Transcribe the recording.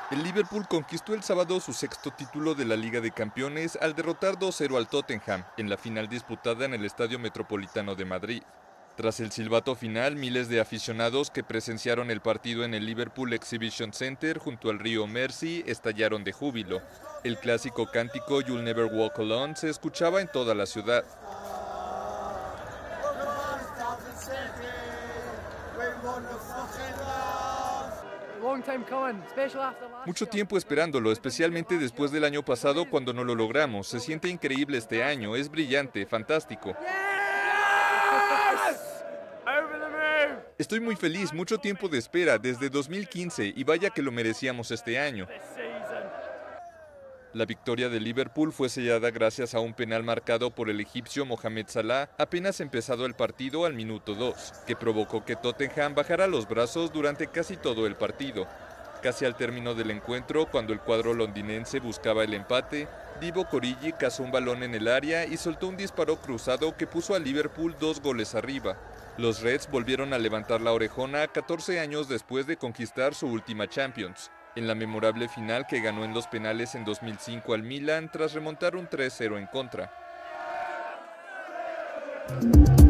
El Liverpool conquistó el sábado su sexto título de la Liga de Campeones al derrotar 2-0 al Tottenham en la final disputada en el Estadio Metropolitano de Madrid. Tras el silbato final, miles de aficionados que presenciaron el partido en el Liverpool Exhibition Center junto al río Mersey estallaron de júbilo. El clásico cántico You'll Never Walk Alone se escuchaba en toda la ciudad. Mucho tiempo esperándolo, especialmente después del año pasado cuando no lo logramos. Se siente increíble este año, es brillante, fantástico. Estoy muy feliz, mucho tiempo de espera, desde 2015, y vaya que lo merecíamos este año. La victoria de Liverpool fue sellada gracias a un penal marcado por el egipcio Mohamed Salah apenas empezado el partido al minuto 2, que provocó que Tottenham bajara los brazos durante casi todo el partido. Casi al término del encuentro, cuando el cuadro londinense buscaba el empate, Divock Origi cazó un balón en el área y soltó un disparo cruzado que puso a Liverpool 2 goles arriba. Los Reds volvieron a levantar la orejona 14 años después de conquistar su última Champions, en la memorable final que ganó en los penales en 2005 al Milan tras remontar un 3-0 en contra.